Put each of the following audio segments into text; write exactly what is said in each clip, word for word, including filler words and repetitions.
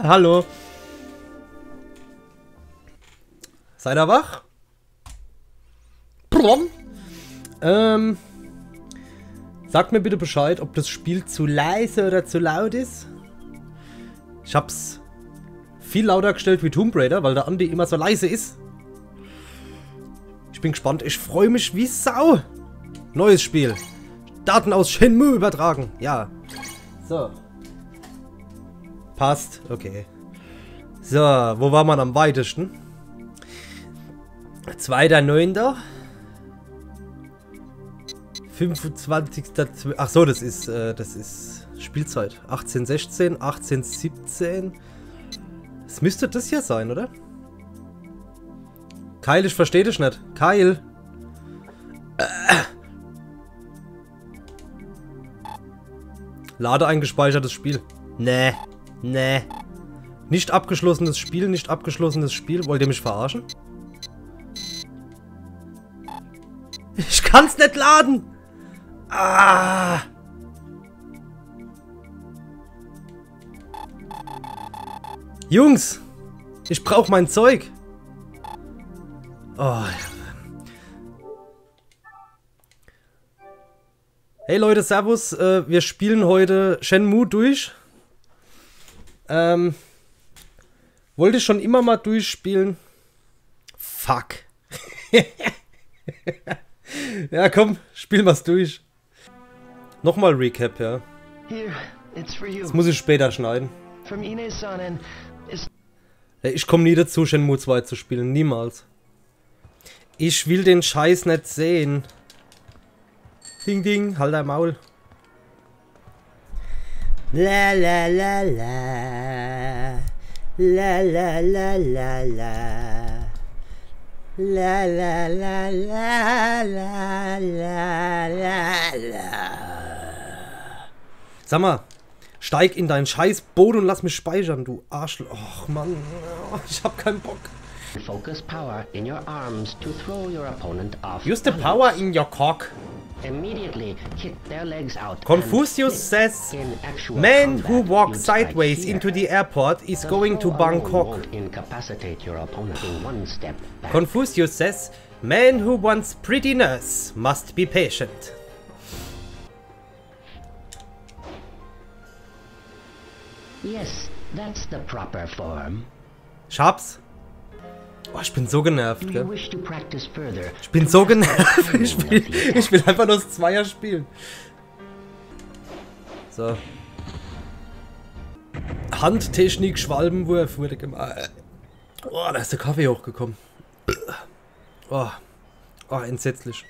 Hallo. Seid ihr wach? Ähm, sagt mir bitte Bescheid, ob das Spiel zu leise oder zu laut ist. Ich hab's viel lauter gestellt wie Tomb Raider, weil der Andi immer so leise ist. Ich bin gespannt. Ich freue mich wie Sau. Neues Spiel. Daten aus Shenmue übertragen. Ja. So. Passt. Okay. So, wo war man am weitesten? zweiter neunter fünfundzwanzigster Ach so, das ist äh, das ist Spielzeit. achtzehn sechzehn, achtzehn siebzehn. Es müsste das hier sein, oder? Kyle, ich verstehe dich nicht. Kyle. Äh. Lade ein gespeichertes Spiel. Nee. Nee. Nicht abgeschlossenes Spiel, nicht abgeschlossenes Spiel. Wollt ihr mich verarschen? Ich kann's nicht laden. Ah. Jungs, ich brauche mein Zeug. Oh. Hey Leute, servus. Äh, wir spielen heute Shenmue durch. Ähm, wollte ich schon immer mal durchspielen. Fuck. Ja, komm, spielen wir's durch. Nochmal Recap, ja. Das muss ich später schneiden. Ich komme nie dazu, Shenmue zwei zu spielen. Niemals. Ich will den Scheiß nicht sehen. Ding, ding, halt dein Maul. La la la la. La la la la la. La la la la la la la la. Sag mal, steig in dein scheiß Boot und lass mich speichern, du Arschloch. Och Mann, ich hab keinen Bock. Focus power in your arms to throw your opponent off. Use the power in your cock. Immediately kick their legs out. Confucius says, man who walks sideways into the airport is going to Bangkok. Confucius says, man who wants prettiness must be patient. Yes, that's the proper form. Schab's. Oh, ich bin so genervt, gell? Ich bin so genervt. Ich will, ich will einfach nur das Zweier spielen. So. Handtechnik, Schwalbenwurf wurde gemacht. Oh, da ist der Kaffee hochgekommen. Oh, oh, entsetzlich.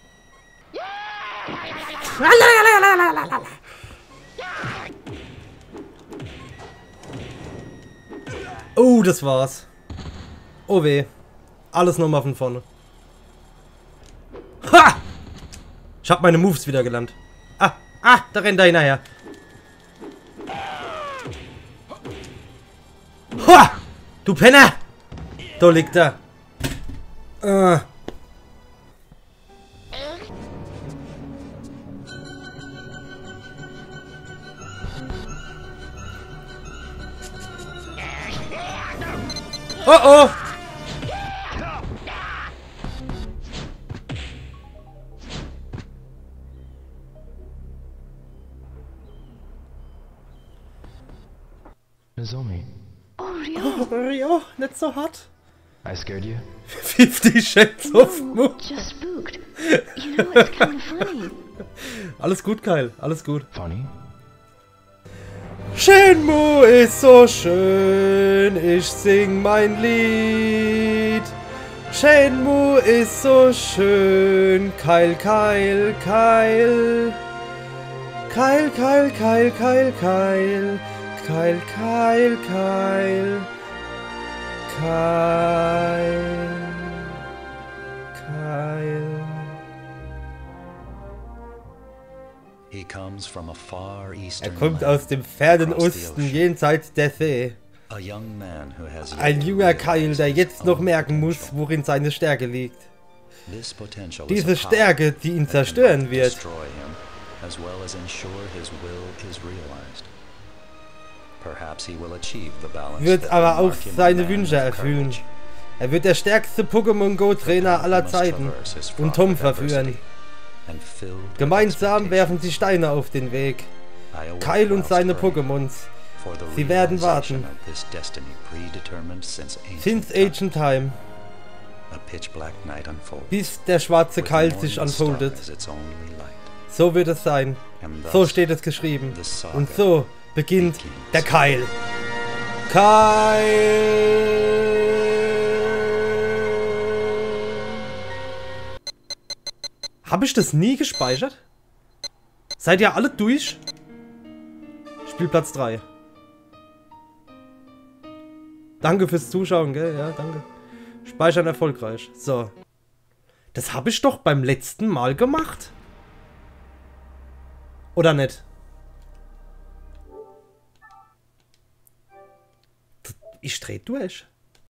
Oh, das war's. Oh weh. Alles nochmal von vorne. Ha! Ich hab meine Moves wieder gelernt. Ah, ah, da rennt er hinterher. Ha! Du Penner! Da liegt er. Ah. Oh oh! Nozomi. Oh, Ryo. Oh, Ryo, nicht so hart. I scared you? fifty Shades of Moon. Just spooked. You know, it's kind of funny. Alles gut, Kyle. Alles gut. Funny? Shenmue ist so schön, ich sing mein Lied. Shenmue ist so schön, Kyle, Kyle, Kyle. Kyle, Kyle, Kyle, Kyle, Kyle. Kyle, Kyle, Kyle. Kyle. Kyle. Er kommt aus dem fernen Osten, jenseits der See. Ein junger Kyle, der jetzt noch merken muss, worin seine Stärke liegt. Diese Stärke, die ihn zerstören wird. wird aber auch seine Wünsche erfüllen. Er wird der stärkste Pokémon Go Trainer aller Zeiten und Tom verführen. Gemeinsam werfen sie Steine auf den Weg. Kyle und seine Pokémons. Sie werden warten. Since Ancient Time. Bis der schwarze Keil sich unfoldet. So wird es sein. So steht es geschrieben. Und so beginnt der Keil. Keil! Habe ich das nie gespeichert? Seid ihr alle durch? Spielplatz drei. Danke fürs Zuschauen, gell? Ja, danke. Speichern erfolgreich. So. Das habe ich doch beim letzten Mal gemacht. Oder nicht? Ich dreh durch.